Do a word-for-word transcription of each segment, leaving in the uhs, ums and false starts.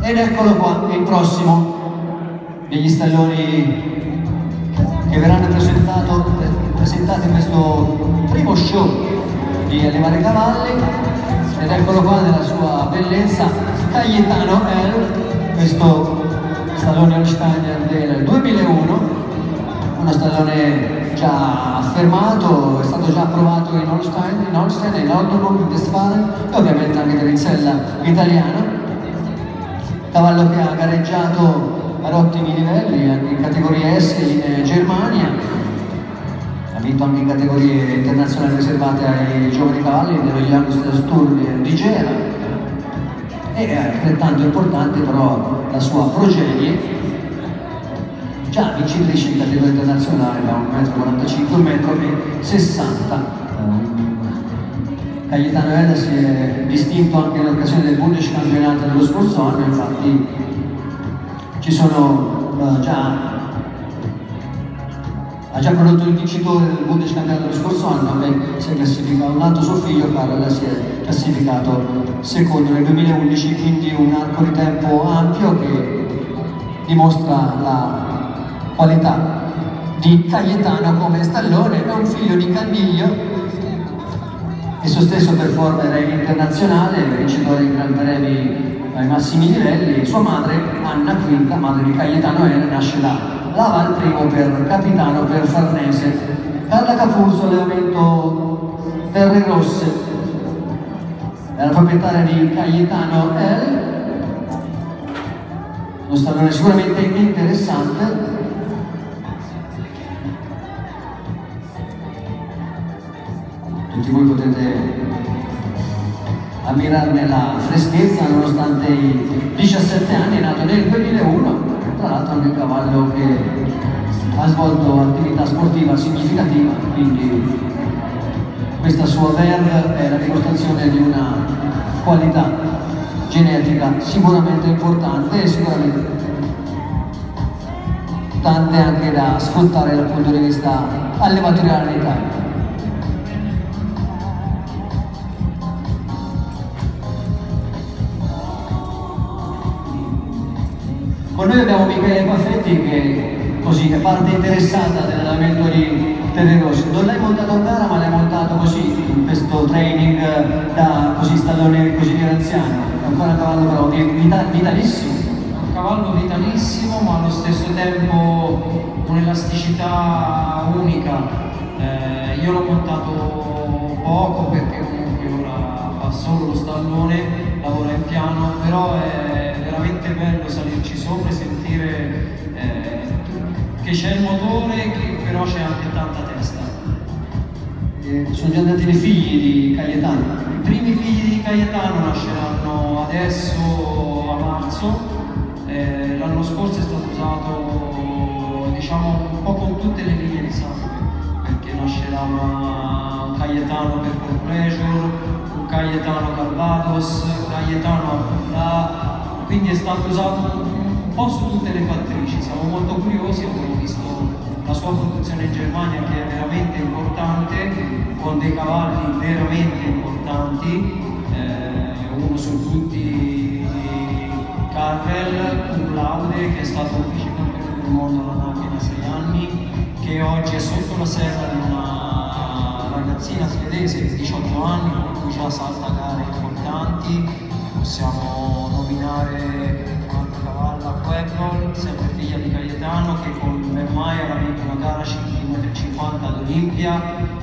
Ed eccolo qua, il prossimo degli stalloni che verranno presentati in questo primo show di Allevare Cavalli. Ed eccolo qua nella sua bellezza, Cayetano L, questo stallone Holsteiner del duemilauno, uno stallone già affermato, è stato già approvato in Holstein, in Holstein, in Oldenburg, in Westfalen e ovviamente anche dell'Insella italiano. Cavallo che ha gareggiato ad ottimi livelli anche in categoria S in Germania, ha vinto anche in categorie internazionali riservate ai giovani cavalli dello Youngsters di Gera, e è altrettanto importante però la sua progenie, già vincitrice in categoria internazionale da uno virgola quarantacinque a uno virgola sessanta. Cayetano L si è distinto anche in occasione del Bundescampionato dello scorso anno, infatti ci sono uh, già ha già prodotto il vincitore del Bundescampionato dello scorso anno, anche si è classificato un altro suo figlio, Carlo, si è classificato secondo nel duemilaundici, quindi un arco di tempo ampio che dimostra la qualità di Cayetano come stallone. È un figlio di Candiglio, il suo stesso performer internazionale, vincitore di Gran Premi ai massimi livelli. Sua madre, Anna Quinta, madre di Cayetano L, nasce da Lava al primo per capitano per Farnese. Carla Capurso, allevamento Terre Rosse, è la proprietaria di Cayetano L, uno stallone sicuramente interessante. Tutti voi potete ammirarne la freschezza nonostante i diciassette anni, è nato nel duemilauno, tra l'altro anche un cavallo che ha svolto attività sportiva significativa, quindi questa sua verve è la dimostrazione di una qualità genetica sicuramente importante e sicuramente tante anche da sfruttare dal punto di vista allevatoriale in Italia. Con noi abbiamo Michele Paffetti che così è parte interessata dell'allenamento di Terre Rosse. Non l'hai montato a gara, ma l'hai montato così in questo training da così stallone così anziano. È ancora un cavallo però vita, vitalissimo. È un cavallo vitalissimo, ma allo stesso tempo un'elasticità unica. Eh, io l'ho montato poco perché comunque ora fa solo lo stallone, lavora in piano, però è veramente bello salirci sopra e sentire eh, che c'è il motore, che però c'è anche tanta testa. Eh, sono già andati i figli di Cayetano. I primi figli di Cayetano nasceranno adesso a marzo. Eh, l'anno scorso è stato usato, diciamo, un po' con tutte le linee di sangue, perché nascerà un Cayetano per For Pleasure, un Cayetano Calvados, un Cayetano Abundà, quindi è stato usato un po' su tutte le fattrici. Siamo molto curiosi, abbiamo visto la sua produzione in Germania che è veramente importante, con dei cavalli veramente importanti, eh, uno su tutti Carvel, cum laude, che è stato un vicecampione del mondo alla Nagel da sei anni, che oggi è sotto la serra di una ragazzina svedese di diciotto anni, con cui già salta gare importanti. Possiamo nominare un'altra cavalla, Quebrol, sempre figlia di Cayetano, che con Vermaia ha vinto una gara di uno virgola cinquanta ad Olimpia,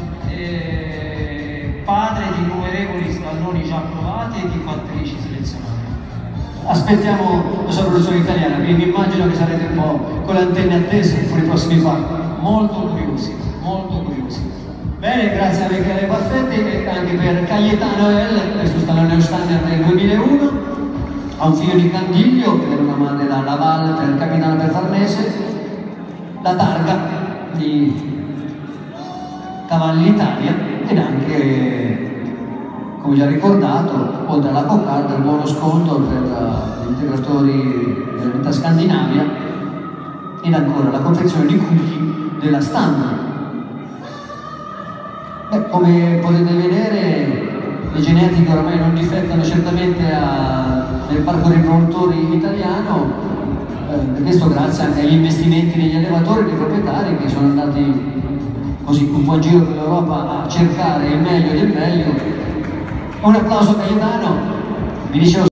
e padre di innumerevoli stalloni già provati e di fattrici selezionati. Aspettiamo la sua produzione italiana, quindi immagino che sarete un po' con le antenne attese per i prossimi passi. Molto curiosi, molto curiosi. Bene, grazie a Michele Paffetti e anche per Cayetano L, questo stallone Holsteiner del duemilauno, ha un figlio di Candiglio per una madre da Laval per capitano per Farnese, la targa di Cavalli Italia ed anche, come già ricordato, oltre alla coccarda, il buono sconto per uh, gli integratori della vita Scandinavia ed ancora la confezione di cookie della Standard. Beh, come potete vedere, le genetiche ormai non difettano certamente a, nel parco dei produttori italiano, eh, questo grazie anche agli investimenti degli allevatori e dei proprietari che sono andati così un po' in giro per l'Europa a cercare il meglio del meglio. Un applauso a Cayetano, vi dicevo